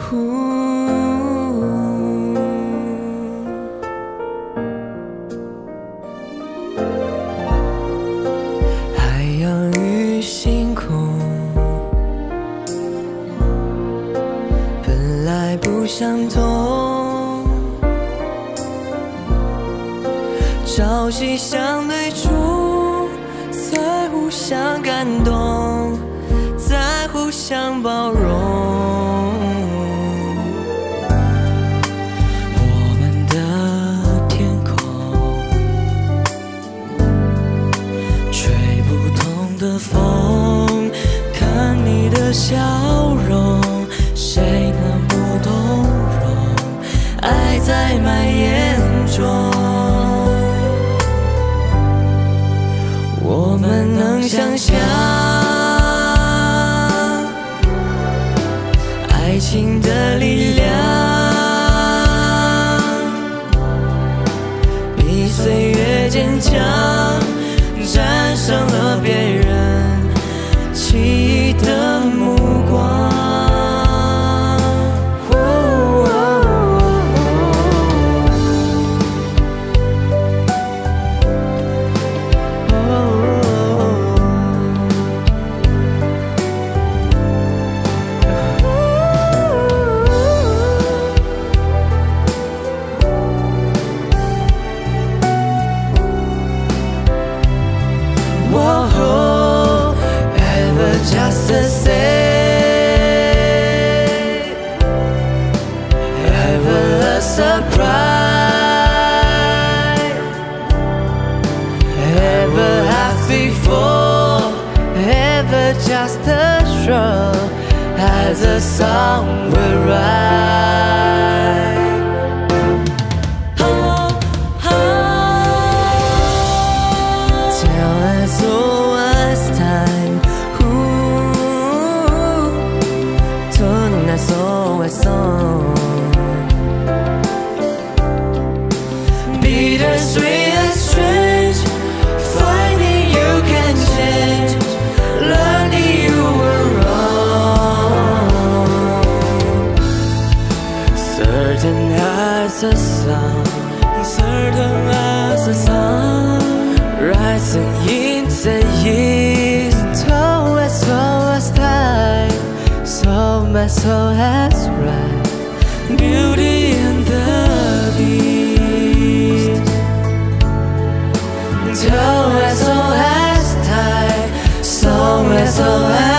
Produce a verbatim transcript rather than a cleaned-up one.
海洋与星空本来不相同，朝夕相对处，才互相感动，再互相包容。我们的天空，吹不同的风，看你的笑容，谁能不动容？爱在蔓延中，我们能想象爱情的力量，比岁月坚强，战胜了别人奇异的目光。Whoa, ever just the same, ever a surprise, ever have before, ever just a stroll as the sun will rise. So was time, ooh, tonight so was song. Bittersweet and strange, finding you can change, learning you were wrong. Certain as a sun, certain as a sun, rising in the east, always, always time, so my soul has right, beauty in the beast. Always, always time, so my soul has